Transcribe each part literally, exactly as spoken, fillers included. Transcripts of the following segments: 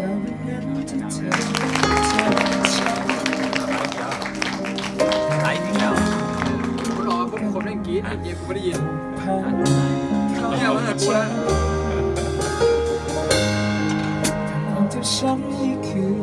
ไอ้ถึงแล้วกูรอพวกคนเล่นกีดเย็นกูไม่ได้ยินเนี่ยว่ากูละความที่ฉันนี่คือ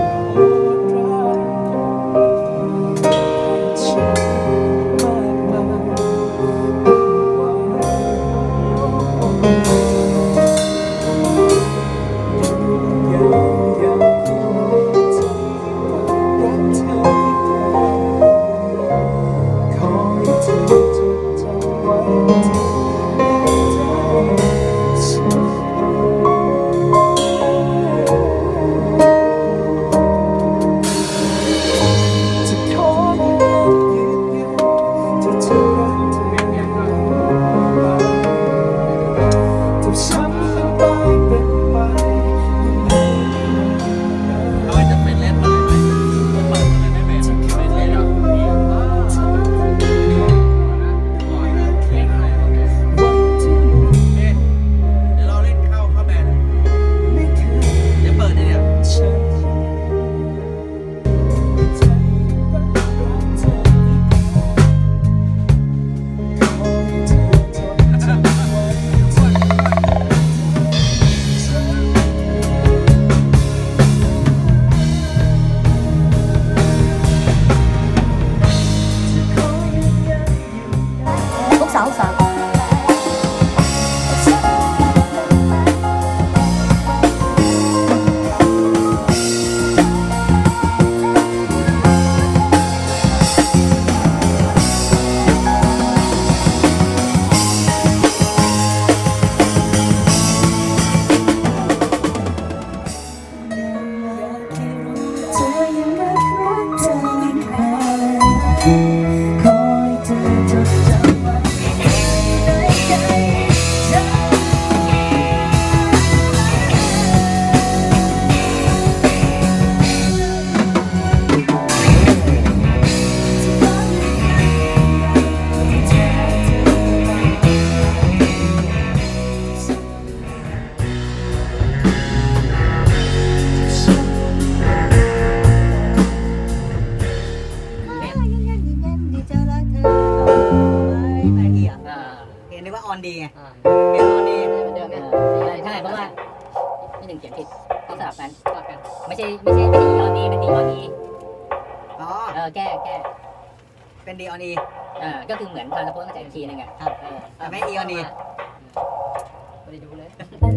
ออนดีไงเป็นออนดีเหมือนเดิมเนี่ยใช่เพราะว่าไม่ถึงเขียนผิดต้องสลับกันสลับกันไม่ใช่ไม่ใช่ไม่ใช่ออนดีเป็นดีออนอีอ๋อเออแก้แก้เป็นดีออนอีเออก็คือเหมือนทรานสโพสมาจากอีกทีนึงอ่ะครับแต่ไม่อีออนอีไม่ได้ดูเลย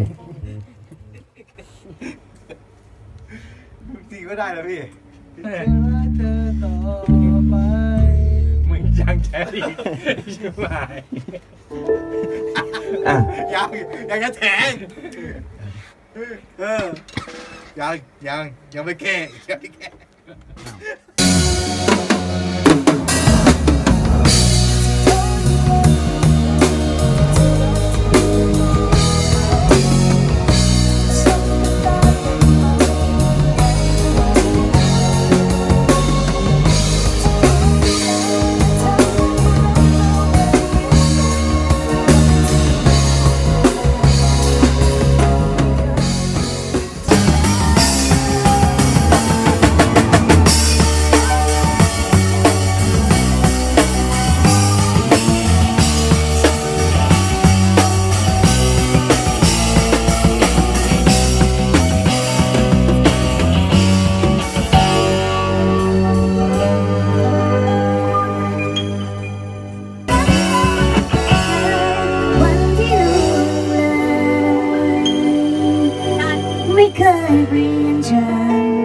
จริงก็ได้แล้วพี่มึงยังแค่ดีใช่ไหมยังยังจะแทงเออยังยังยังไม่แก้ยังไม่แก้ไม่เคยเปลี่ยนใจ